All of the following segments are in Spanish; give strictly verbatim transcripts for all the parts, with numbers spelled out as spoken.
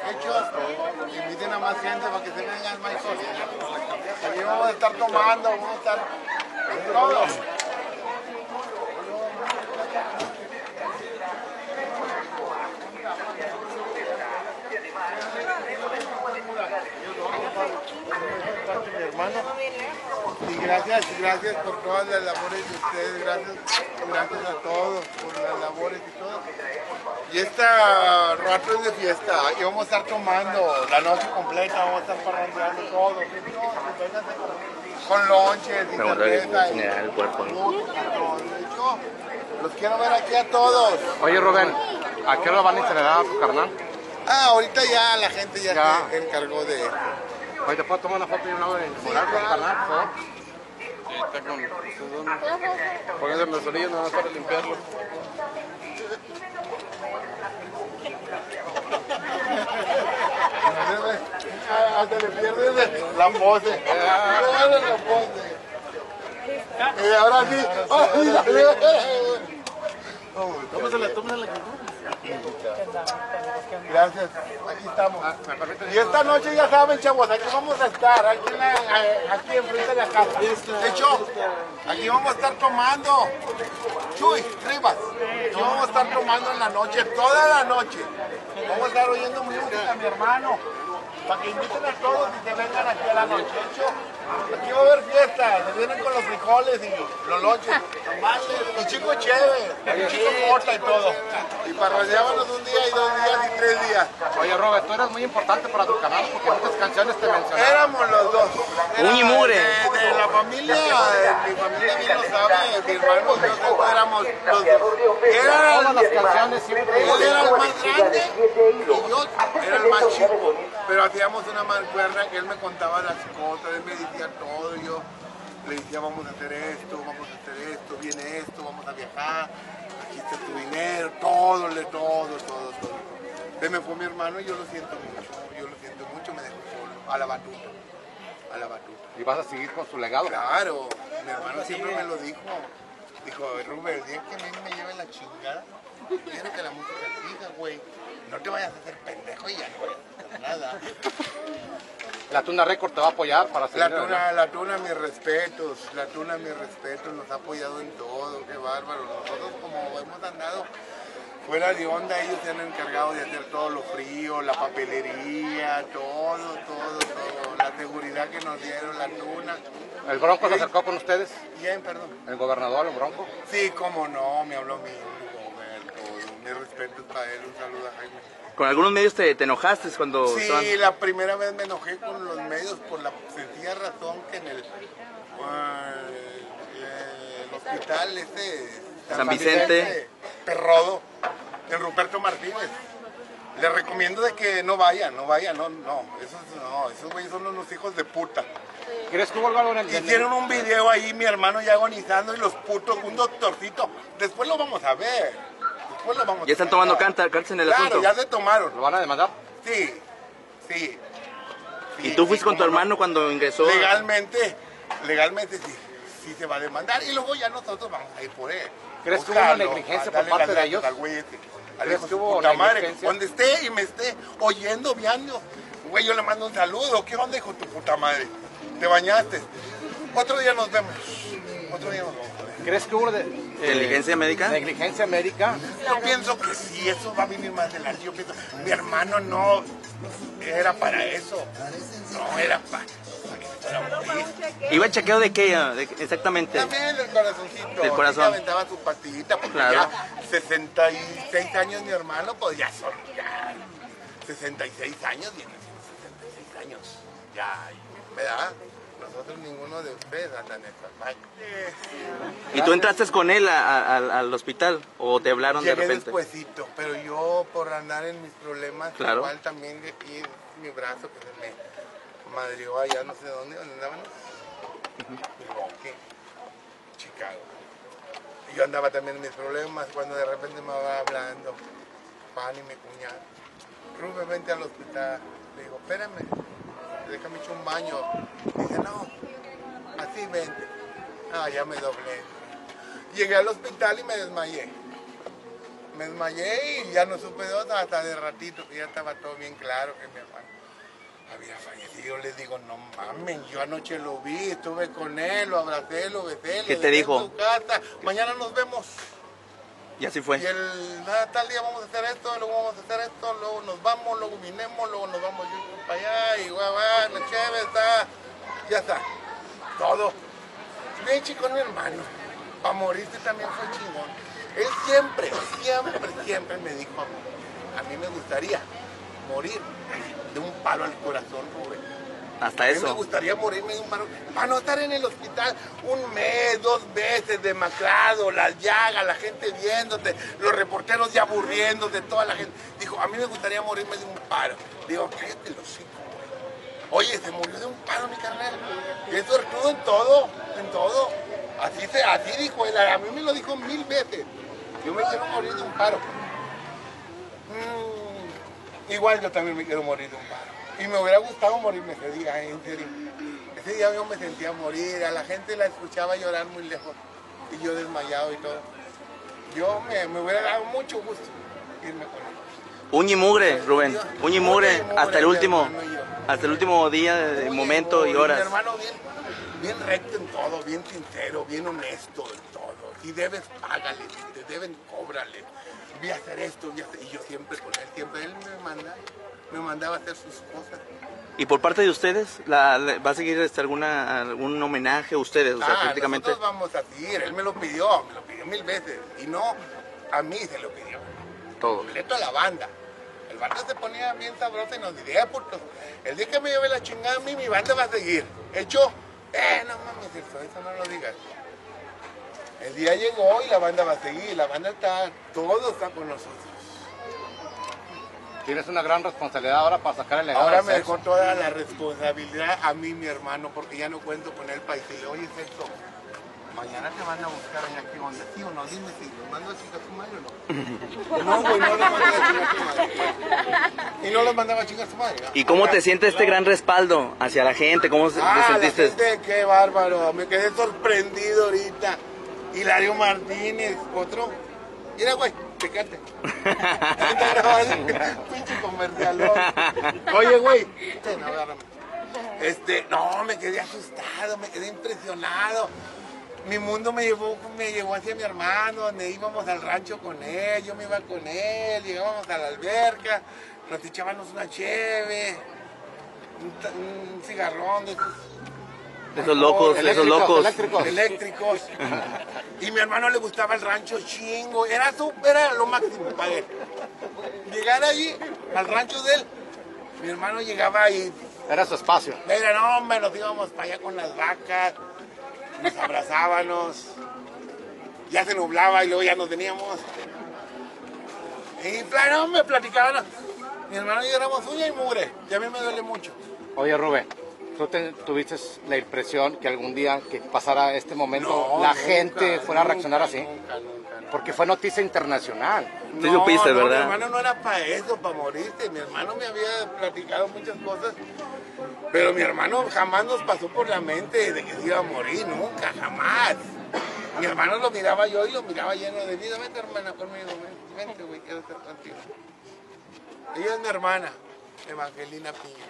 Hechos, inviten a más gente para que se vengan más cosas. Aquí vamos a estar tomando, vamos a estar todos. Mi hermano, y gracias, gracias por todas las labores de ustedes, gracias, gracias a todos por las labores y todo. Y esta rato es de fiesta, y vamos a estar tomando la noche completa, vamos a estar parrandeando todos, con lonches y cerveza y el cuerpo. Los quiero ver aquí a todos. Oye Rubén, ¿a qué hora van a incinerar a tu carnal? Ah, ahorita ya la gente ya, ya. se encargó de... Oye, ¿te puedo tomar una foto y una hora en morar con el carnal, por favor? Sí, está con sus Pónganse en el solillo nada más para limpiarlo. Hasta le pierdes la pose. La pose. Y ahora sí. Tómasela, tómasela. Gracias, aquí estamos. Y esta noche ya saben, chavos, aquí vamos a estar, aquí, en la, aquí enfrente de la casa. De hecho, aquí vamos a estar tomando. Chuy, Rivas. Aquí vamos a estar tomando en la noche, toda la noche. Vamos a estar oyendo música, mi hermano, para que inviten a todos y se vengan aquí a la noche. De hecho, aquí va a haber fiesta, se vienen con los frijoles y los lonches, y chico chévere, y chico corta y todo. Y parrandeábamos un día y dos días y tres días. Oye Robert, tú eres muy importante para tu canal porque muchas canciones te mencionaron. Éramos los dos. Uñimure. De, de la familia, de mi familia bien lo sabe, mi hermano y nosotros éramos los dos. Eran todas las canciones siempre. Él era el más grande y yo era el más chico. Pero hacíamos una mancuerna que él me contaba las cosas, él me decía todo, y yo le decía vamos a hacer esto, vamos a hacer esto, viene esto, vamos a viajar, aquí está tu dinero, todo, le todo, todo, todo. Se me fue mi hermano y yo lo siento mucho, yo lo siento mucho, me dejó solo, a la batuta, a la batuta. ¿Y vas a seguir con su legado? Claro, mi hermano siempre me lo dijo, dijo, Rubén, el día que a mí me lleve la chingada, quiero que la música siga, güey, no te vayas a hacer pendejo y ya no voy a hacer nada. La Tuna Record te va a apoyar para seguir. La Tuna, la Tuna, mis respetos, la Tuna, mis respetos, nos ha apoyado en todo, qué bárbaro. Nosotros como hemos andado fuera de onda, ellos se han encargado de hacer todo lo frío, la papelería, todo, todo, todo. La seguridad que nos dieron, la Tuna. ¿El Bronco se acercó con ustedes? Bien, perdón. ¿El gobernador, el Bronco? Sí, cómo no, me habló mi todo. Mis respetos para él, un saludo a Jaime. ¿Con algunos medios te, te enojaste cuando...? Sí, estaban... la primera vez me enojé con los medios por la sencilla razón que en el, uh, el hospital ese... San, San Vicente, Vicente Perrodo, el Ruperto Martínez. Les recomiendo de que no vayan, no vayan, no, no, esos no, esos güeyes son unos hijos de puta. ¿Quieres que vuelva a ver? Hicieron un video ahí, mi hermano ya agonizando y los putos, un doctorcito. Después lo vamos a ver. Después lo vamos ¿Ya están tomando cárcel en el claro, asunto? Ya se tomaron. ¿Lo van a demandar? Sí, sí. sí ¿Y tú fuiste sí, con tu hermano no? cuando ingresó? Legalmente, legalmente sí, sí se va a demandar y luego ya nosotros vamos a ir por él. ¿Crees que hubo una negligencia por parte de ellos? Al güey este. ¿Crees que hubo puta madre, donde esté y me esté oyendo, viendo, güey, yo le mando un saludo. ¿Qué onda, hijo de tu puta madre? ¿Te bañaste? Otro día nos vemos. Otro día nos vemos. ¿Crees que hubo de, eh, negligencia médica? Negligencia médica. Yo pienso que sí, eso va a venir más adelante. Yo pienso, mi hermano no era para eso. No era para, para que se fuera a morir. ¿Iba el chequeo de qué de, exactamente? También del corazoncito. Del corazón. Se aventaba su pastillita porque claro. Ya sesenta y seis años mi hermano, pues ya son ya sesenta y seis años, vienen sesenta y seis años. Ya, ¿verdad? Nosotros ninguno de ustedes andan en esta máquina. ¿Y tú entraste con él a, a, al, al hospital o te hablaron Llegué de repente? Despuésito, pero yo por andar en mis problemas, claro. Igual también de aquí mi brazo que se me madrió allá no sé dónde, ¿dónde andaban? Milwaukee, Chicago. Y yo andaba también en mis problemas cuando de repente me va hablando Pan y mi cuñado. Rubén, vente al hospital. Le digo, espérame. Déjame echar un baño. Dice, no, así vente. Ah, ya me doblé. Llegué al hospital y me desmayé. Me me desmayé y ya no supe de otra hasta de ratito, que ya estaba todo bien claro que mi hermano había fallecido. Les digo, no mames, yo anoche lo vi, estuve con él, lo abracé, lo besé. ¿Qué te dijo? En su casa. Mañana nos vemos. Y así fue. Y el, nada, tal día vamos a hacer esto, luego vamos a hacer esto, luego nos vamos, luego vinemos, luego nos vamos yo para allá, y guau, guau, la chévere está, ya está, todo. Bien chico mi hermano, para morirse también fue chingón. Él siempre, siempre, siempre me dijo a mí, a mí me gustaría morir de un palo al corazón, Rubén. Hasta A mí eso. me gustaría morirme de un paro, para no estar en el hospital un mes, dos veces, demacrado, las llagas, la gente viéndote, los reporteros ya aburriéndose, toda la gente. Dijo, a mí me gustaría morirme de un paro. Digo, cállate los hocico, güey. Oye, se murió de un paro, mi carnal. Y es sortudo en todo, en todo. Así, se, así dijo él, a mí me lo dijo mil veces. Yo me quiero morir de un paro. Mm, igual yo también me quiero morir de un paro. Y me hubiera gustado morirme ese día, en serio. Ese día yo me sentía morir, a la gente la escuchaba llorar muy lejos. Y yo desmayado y todo. Yo me, me hubiera dado mucho gusto irme con él. Uña y mugre, Rubén. Uña y mugre, Uña y mugre, hasta el mi último. hermano y yo. Hasta el último día, de Uña momento y mugre, horas. Mi hermano bien, bien recto en todo, bien sincero, bien honesto en todo. Si debes, págale. Si te deben, cóbrale. Voy a hacer esto, voy a hacer... Y yo siempre con él, siempre él me manda. Me mandaba a hacer sus cosas. ¿Y por parte de ustedes? La, la- ¿Va a seguir este, alguna, algún homenaje a ustedes? O sea, Ah, prácticamente. nosotros vamos a seguir, él me lo pidió, me lo pidió mil veces. Y no, a mí se lo pidió. Todo. Completo a la banda. El banda se ponía bien sabroso y nos diría, puto, el día que me lleve la chingada a mí, mi banda va a seguir. ¿Hecho? Eh, no mames, eso, eso no lo digas. El día llegó y la banda va a seguir, la banda está, todo está con nosotros. Tienes una gran responsabilidad ahora para sacar el legado. Ahora de me Celso. dejó toda la responsabilidad a mí, mi hermano, porque ya no cuento con él para decirle, oye, Celso, mañana te van a buscar allá aquí donde sí o no, dime si los mando a chingar su madre o no. No, güey, no los mandaba a chingar su madre. Y no los mandaba a chingar su madre. ¿no? ¿Y cómo te Ahora, siente este gran respaldo hacia la gente? ¿Cómo se- te Ah, la sentiste? gente, qué bárbaro, me quedé sorprendido ahorita. Hilario Martínez, otro. Mira, güey, fíjate. Pinche comercialón. Oye, güey. Este, no, agárrame. Este, no, me quedé asustado, me quedé impresionado. Mi mundo me llevó, me llevó hacia mi hermano, donde íbamos al rancho con él, yo me iba con él, llegábamos a la alberca, nos echábamos una cheve, un, ta- un cigarrón de esos De esos locos, de esos Eléctricos, locos. eléctricos. eléctricos. Y mi hermano le gustaba el rancho chingo, era, su, era lo máximo para él. Llegar allí, al rancho de él, mi hermano llegaba y, Era su espacio. mira, no, hombre, nos íbamos para allá con las vacas, nos abrazábamos, ya se nublaba y luego ya nos veníamos. Y claro, me platicaban, mi hermano y yo éramos uña y mugre, y a mí me duele mucho. Oye, Rubén, ¿tú te- tuviste la impresión que algún día que pasara este momento No, la nunca, gente fuera a reaccionar nunca, así? Nunca, nunca, nunca. Porque fue noticia internacional. Sí supiste, no, ¿verdad? Mi hermano no era para eso, para morirse. Mi hermano me había platicado muchas cosas, pero mi hermano jamás nos pasó por la mente de que se iba a morir, nunca, jamás. Mi hermano lo miraba yo y lo miraba lleno de vida. Vente, hermana, conmigo, ven, vente, güey, quiero estar contigo. Ella es mi hermana, Evangelina Piña.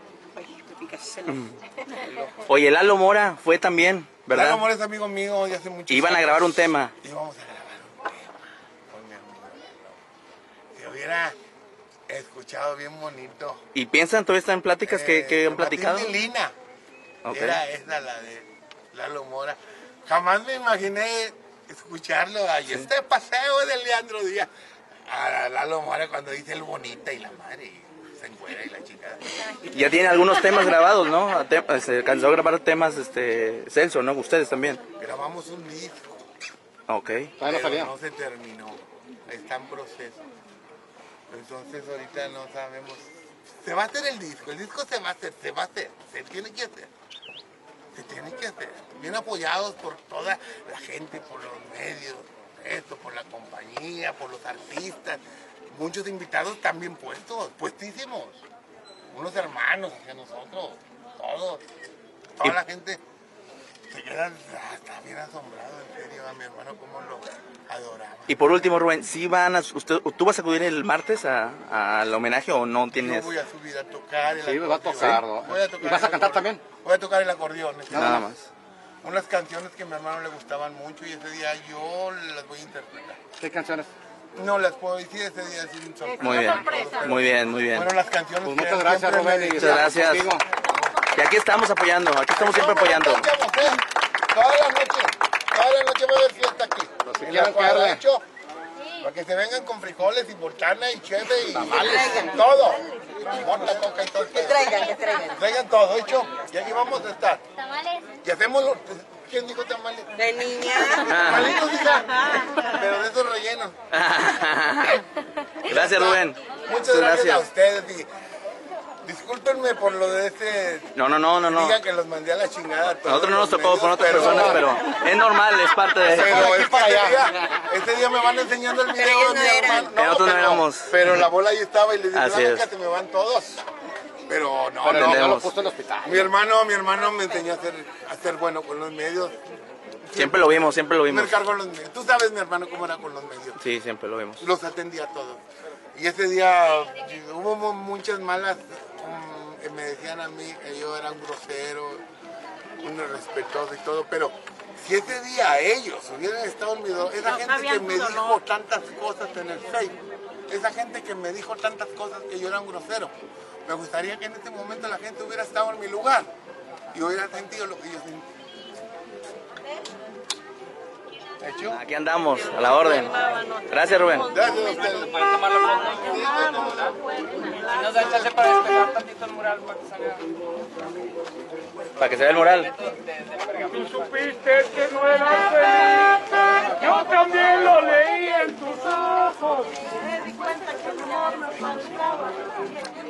Oye, Lalo Mora fue también, ¿verdad? Lalo Mora es amigo mío de hace mucho Iban a grabar un tema. Íbamos a grabar un tema con mi amigo Lalo. Se hubiera escuchado bien bonito. ¿Y piensan, todavía están en pláticas que, Eh, que han Martín platicado? de Lina. Ok. Era esa la de Lalo Mora. Jamás me imaginé escucarlo. Ahí este paseo de Leandro Díaz. A Lalo Mora cuando dice el bonita y la madre. y Se encuera y la chica. Ya tiene algunos temas grabados, ¿no? Te- Se alcanzó a grabar temas, este, Celso, ¿no? Ustedes también. Grabamos un disco. Ok. Todavía no Pero salía. no se terminó. Está en proceso. Entonces ahorita no sabemos. Se va a hacer el disco. El disco se va a hacer. Se va a hacer. Se tiene que hacer. Se tiene que hacer. Bien apoyados por toda la gente, por los medios, por esto, por la compañía, por los artistas. Muchos invitados también puestos, puestísimos. Unos hermanos hacia nosotros, todos. Toda Y- la gente te quedas hasta bien asombrado, en serio, a mi hermano cómo lo adoraba. Y por último, Rubén, ¿sí van a, usted, ¿tú vas a acudir el martes a, al homenaje o no tienes? Yo voy a subir a tocar el Sí, acordeón. va a tocar, ¿no? Voy a tocar ¿Y vas a el cantar acordeón. también? Voy a tocar el acordeón. Nada más. Unas canciones que a mi hermano le gustaban mucho y ese día yo las voy a interpretar. ¿Qué canciones? No las puedo decir ese día sin sorpresa. Muy bien, muy bien, muy bien. Bueno, las canciones Pues que muchas gracias, siempre Rubén. me- Y Muchas gracias. contigo. Y aquí estamos apoyando, aquí estamos siempre apoyando. Toda la noche, toda la noche va a haber fiesta aquí. Los que En quieran la cuadra, caerle. hecho, para que se vengan con frijoles y botana y cheve y todo. Mota, coca y todo. Que traigan, que traigan. Traigan todo, hecho. Y aquí vamos a estar. Tamales. Y hacemos los... ¿Quién dijo tamales? De niña. Tamalitos, hija. Pero de esos rellenos. Gracias, Rubén. Muchas gracias, a ustedes. Y discúlpenme por lo de este... No, no, no, no, no. Digan que los mandé a la chingada. a todos Nosotros no nos los tocó con medios, otras pero- personas, pero es normal, es parte Pero de... es para allá. Este día me van enseñando el video ellos de no mi eran. hermano. Nosotros no pero, éramos. pero la bola ahí estaba y le dije, Así "Ven es. acá, te me van todos". Pero no, Pero no. no Entendemos. lo puso en el hospital. Mi hermano, mi hermano me enseñó a ser, a ser bueno con los medios. Siempre lo vimos, siempre lo Me vimos. encargo de los medios. Tú sabes, mi hermano, cómo era con los medios. Sí, siempre lo vimos. Los atendía a todos. Y ese día hubo mu- muchas malas um, que me decían a mí que yo era un grosero, un irrespetuoso y todo, pero si ese día ellos hubieran estado en mi dolor, esa gente que me dijo tantas cosas en el Facebook, esa gente que me dijo tantas cosas que yo era un grosero, me gustaría que en este momento la gente hubiera estado en mi lugar y hubiera sentido lo que yo sentí. ¿Hecho? Aquí andamos, a la orden. Gracias, Rubén. Gracias a ustedes. Nos da chance para despegar tantito el mural para que salga. Para que se vea el mural. Tú supiste que no era feliz, yo también lo leí en tus ojos. Me di cuenta que el amor me faltaba.